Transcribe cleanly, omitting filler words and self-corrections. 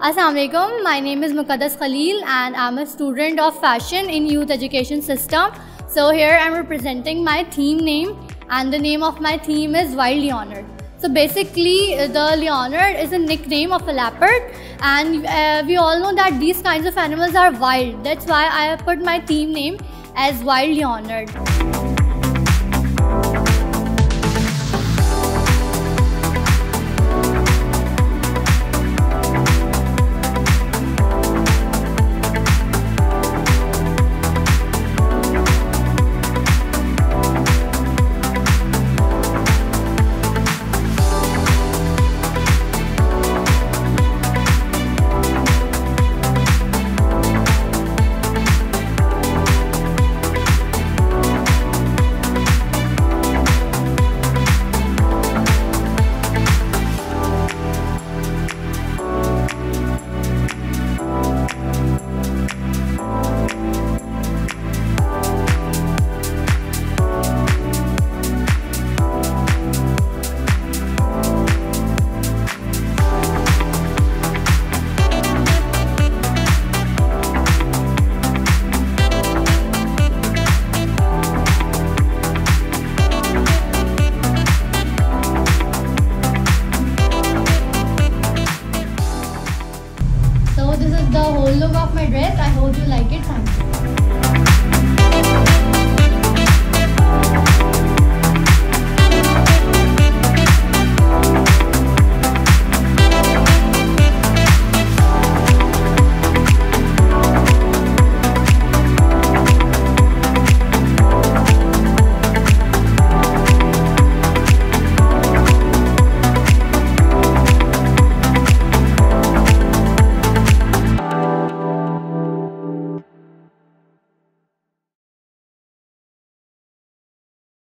Assalamualaikum, my name is Muqaddas and I'm a student of fashion in youth education system. So here I'm representing my theme name, and the name of my theme is Wild Leonard. So basically the leonard is a nickname of a leopard, and we all know that these kinds of animals are wild. That's why I put my theme name as Wild Leonard.